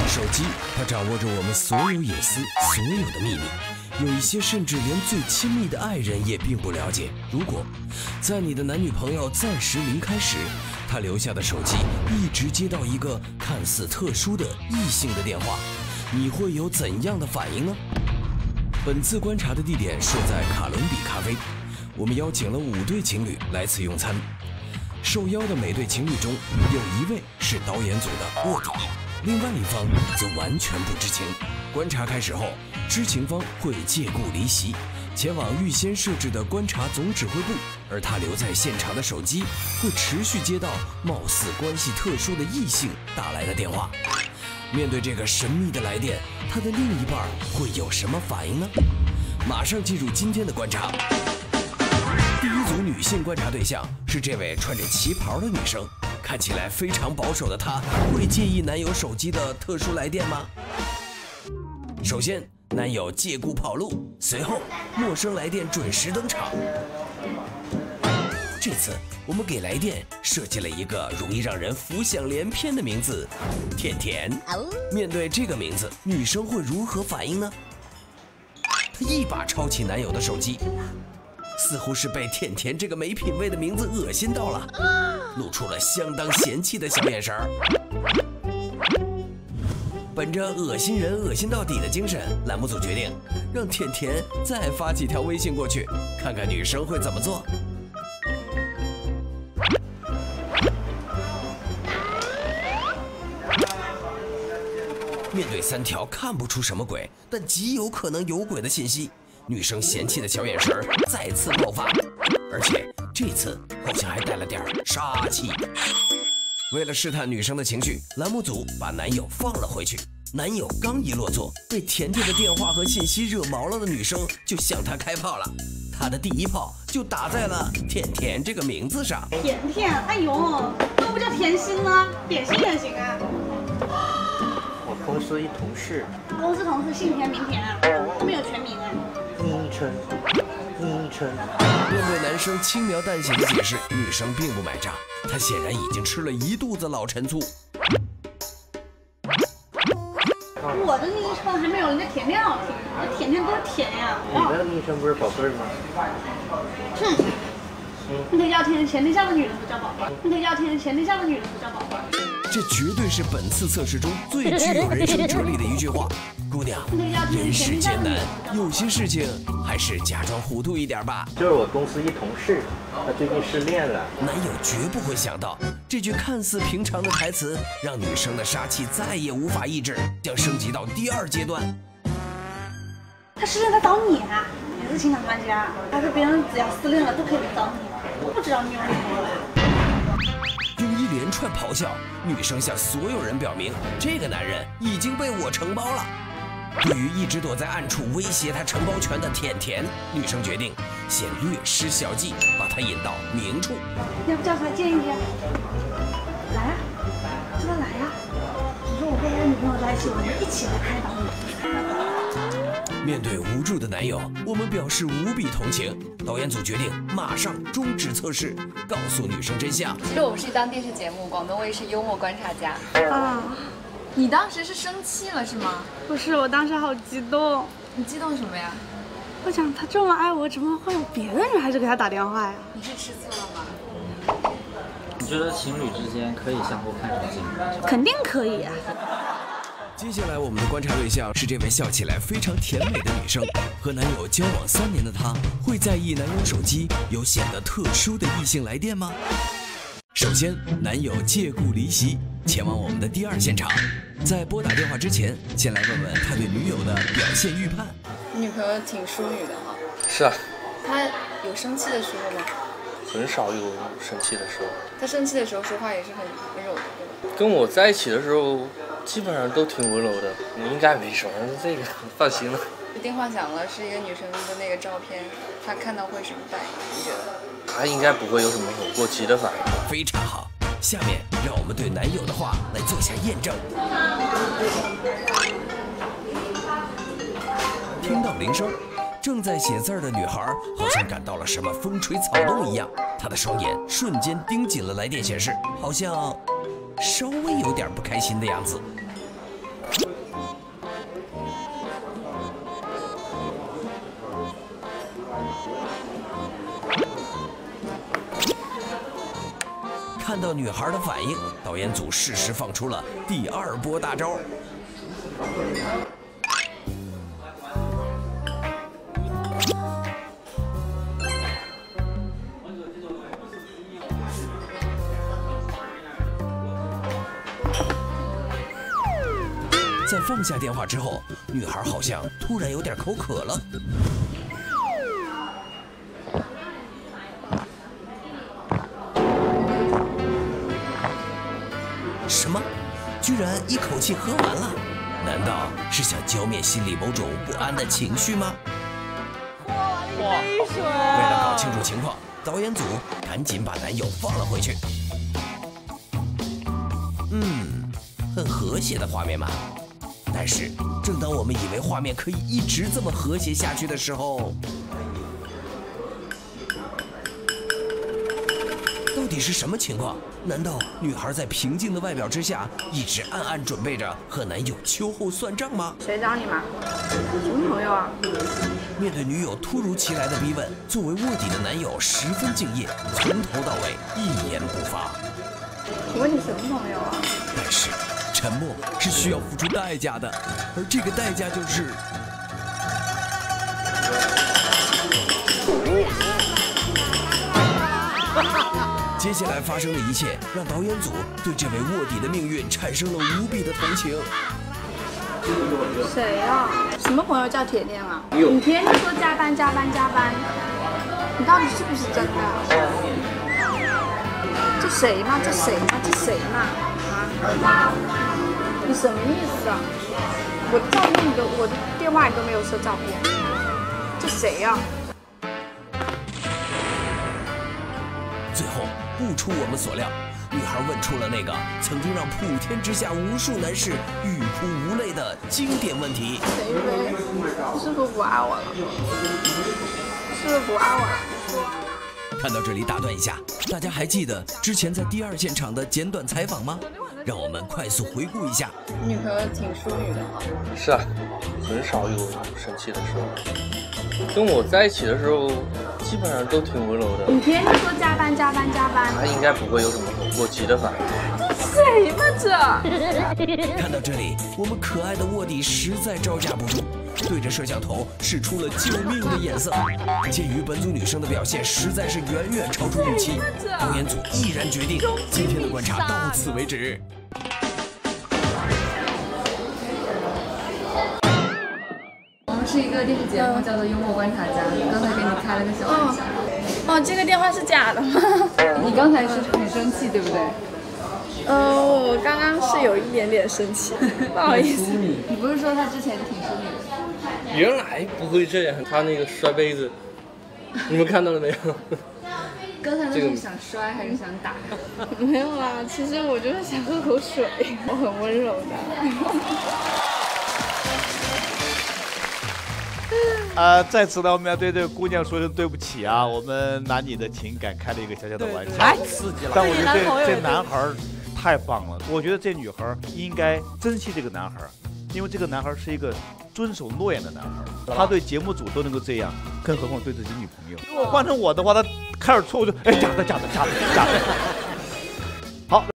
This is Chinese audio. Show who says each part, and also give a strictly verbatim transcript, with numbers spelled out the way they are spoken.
Speaker 1: 手机，它掌握着我们所有隐私，所有的秘密。有一些甚至连最亲密的爱人也并不了解。如果在你的男女朋友暂时离开时，他留下的手机一直接到一个看似特殊的异性的电话，你会有怎样的反应呢？本次观察的地点设在卡伦比咖啡，我们邀请了五对情侣来此用餐。受邀的每对情侣中，有一位是导演组的卧底，另外一方则完全不知情。观察开始后，知情方会借故离席，前往预先设置的观察总指挥部，而他留在现场的手机会持续接到貌似关系特殊的异性打来的电话。面对这个神秘的来电，他的另一半会有什么反应呢？马上进入今天的观察。第一组女性观察对象是这位穿着旗袍的女生，看起来非常保守的她，会介意男友手机的特殊来电吗？首先，男友借故跑路，随后陌生来电准时登场。这次我们给来电设计了一个容易让人浮想联翩的名字——甜甜。面对这个名字，女生会如何反应呢？她一把抄起男友的手机，似乎是被甜甜这个没品位的名字恶心到了，露出了相当嫌弃的小眼神儿。本着恶心人恶心到底的精神，栏目组决定让甜甜再发几条微信过去，看看女生会怎么做。面对三条看不出什么鬼，但极有可能有鬼的信息，女生嫌弃的小眼神再次爆发，而且这次好像还带了点杀气。为了试探女生的情绪，栏目组把男友放了回去。男友刚一落座，被甜甜的电话和信息惹毛了的女生就向他开炮了。他的第一炮就打在了甜甜这个名字上。
Speaker 2: 甜甜，哎呦，那不叫甜心呢？点心也行啊。
Speaker 3: 我公司一同事，
Speaker 2: 公司同事姓田名田啊，他没有全名啊。
Speaker 3: 昵称，昵称。
Speaker 1: 面对男生轻描淡写的解释，女生并不买账，她显然已经吃了一肚子老陈醋。
Speaker 2: 我的昵称还没有人家甜甜好听，这甜甜多甜呀！
Speaker 3: 你的昵称不是宝贝儿吗？
Speaker 2: 哼，那个要天全天下的女人不叫宝贝，那个要天全天下的女人不叫宝贝。
Speaker 1: 这绝对是本次测试中最具有人生哲理的一句话。姑娘，人世艰难，有些事情还是假装糊涂一点吧。
Speaker 3: 就是我公司一同事，他最近失恋了。
Speaker 1: 男友绝不会想到，这句看似平常的台词，让女生的杀气再也无法抑制，将升级到第二阶段。
Speaker 2: 他失恋他找你啊，也是情感专家，他说别人只要失恋了都可以来找你，我不知道你有女朋友了。
Speaker 1: 用一连串咆哮，女生向所有人表明，这个男人已经被我承包了。对于一直躲在暗处威胁她承包权的甜甜，女生决定先略施小计，把她引到明处。
Speaker 2: 要不叫他见一见？来呀、啊，叫他来呀、啊！你说我跟我女朋友在一起，我们一起来开导你。
Speaker 1: 面对无助的男友，我们表示无比同情。导演组决定马上终止测试，告诉女生真相。
Speaker 4: 其实我们是一档电视节目，广东卫视幽默观察家。
Speaker 2: 啊，
Speaker 4: 你当时是生气了是吗？
Speaker 2: 不是，我当时好激动。
Speaker 4: 你激动什么呀？
Speaker 2: 我想他这么爱我，怎么会有别的女孩子给他打电话呀？
Speaker 4: 你是吃醋了吗？
Speaker 5: 你觉得情侣之间可以相互看手机吗？
Speaker 2: 肯定可以啊。
Speaker 1: 接下来我们的观察对象是这位笑起来非常甜美的女生。和男友交往三年的她，会在意男友手机有显得特殊的异性来电吗？首先，男友借故离席，前往我们的第二现场。在拨打电话之前，先来问问他对女友的表现预判。
Speaker 4: 你女朋友挺淑女的哈。
Speaker 6: 是啊，
Speaker 4: 她有生气的时候吗？
Speaker 6: 很少有生气的时候。
Speaker 4: 她生气的时候说话也是很温柔的，对吧？
Speaker 6: 跟我在一起的时候，基本上都挺温柔的，你应该没什么，这个放心了。
Speaker 4: 电话响了，是一个女生的那个照片，她看到会什么反应？你觉得？
Speaker 6: 她应该不会有什么很过激的反应。
Speaker 1: 非常好，下面让我们对男友的话来做下验证。听到铃声，正在写字的女孩好像感到了什么风吹草动一样，她的双眼瞬间盯紧了来电显示，好像稍微有点不开心的样子。 看到女孩的反应，导演组适时放出了第二波大招。在放下电话之后，女孩好像突然有点口渴了。什么？居然一口气喝完了？难道是想浇灭心里某种不安的情绪吗？
Speaker 2: 哇，一杯水！为
Speaker 1: 了搞清楚情况，导演组赶紧把男友放了回去。嗯，很和谐的画面嘛。但是，正当我们以为画面可以一直这么和谐下去的时候，到底是什么情况？难道女孩在平静的外表之下，一直暗暗准备着和男友秋后算账吗？
Speaker 2: 谁找你嘛？什么朋友啊？
Speaker 1: 面对女友突如其来的逼问，作为卧底的男友十分敬业，从头到尾一言不发。
Speaker 2: 我问你什么朋友啊？
Speaker 1: 但是。沉默是需要付出代价的，而这个代价就是……接下来发生的一切，让导演组对这位卧底的命运产生了无比的同情。
Speaker 2: 谁呀？什么朋友叫铁链啊？你天天说加班加班加班，你到底是不是真的？这谁嘛？这谁嘛？这谁嘛？啊？你什么意思啊？我照片你都，我的电话你都没有设照片，这谁呀？
Speaker 1: 最后不出我们所料，女孩问出了那个曾经让普天之下无数男士欲哭无泪的经典问题。
Speaker 2: 谁呗？你是不是不爱我了？是不是不爱我了？
Speaker 1: 看到这里打断一下，大家还记得之前在第二现场的简短采访吗？让我们快速回顾一下。
Speaker 4: 女朋友挺淑女的。
Speaker 6: 是啊，很少有生气的时候。跟我在一起的时候，基本上都挺温柔的。
Speaker 2: 你天天说加班加班加班，
Speaker 6: 他应该不会有什么很过激的反应。
Speaker 2: 这谁嘛这？
Speaker 1: 看到这里，我们可爱的卧底实在招架不住，对着摄像头使出了救命的眼色。鉴于本组女生的表现实在是远远超出预期，导演组毅然决定今天的观察到此为止。
Speaker 4: 我们是一个电视节目，叫做《幽默观察家》，刚才给你开了个小玩笑。
Speaker 2: 哦，这个电话是假的吗？
Speaker 4: 你刚才是很生气，对不对？
Speaker 2: 呃，我刚刚是有一点点生气，不好意思。
Speaker 4: 你不是说他之前挺淑女的？
Speaker 6: 原来不会这样，他那个摔杯子，你们看到了没有？
Speaker 4: 刚才那是想摔还是想打？
Speaker 2: 没有啦，其实我就是想喝口水，我很温柔的。
Speaker 7: 呃，在此呢，我们要对这个姑娘说声对不起啊，我们拿你的情感开了一个小小的玩笑，
Speaker 8: 太刺激了。
Speaker 7: 但我觉得这这男孩太棒了，我觉得这女孩应该珍惜这个男孩，因为这个男孩是一个遵守诺言的男孩，他对节目组都能够这样，更何况对自己女朋友。如果换成我的话，他开始错误就哎假的假的假的假的。